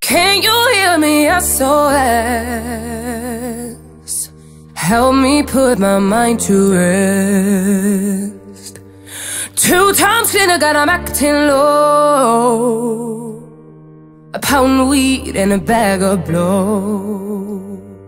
Can you hear me? SOS. Help me put my mind to rest. 2 times cleaner, God, I'm acting low. A pound of weed and a bag of blow.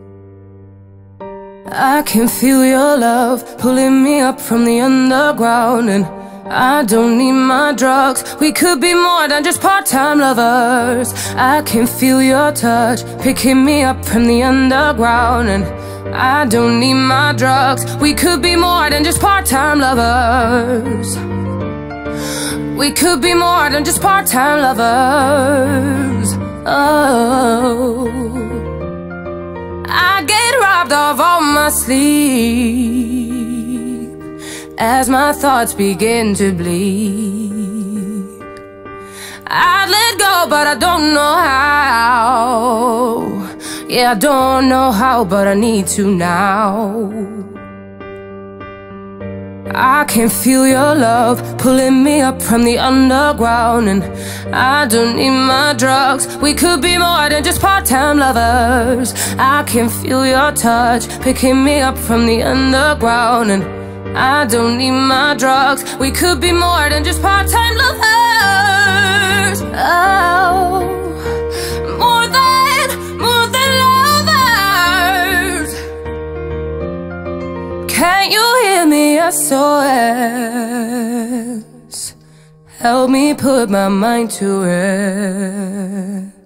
I can feel your love pulling me up from the underground, and I don't need my drugs. We could be more than just part-time lovers. I can feel your touch picking me up from the underground, and I don't need my drugs. We could be more than just part-time lovers. We could be more than just part-time lovers. Oh, I get robbed of all my sleep as my thoughts begin to bleed. I'd let go, but I don't know how. Yeah, I don't know how, but I need to now. I can feel your love pulling me up from the underground, and I don't need my drugs. We could be more than just part-time lovers. I can feel your touch picking me up from the underground, and I don't need my drugs. We could be more than just part-time lovers. Oh, more than lovers. Can't you hear me? SOS. Help me put my mind to rest.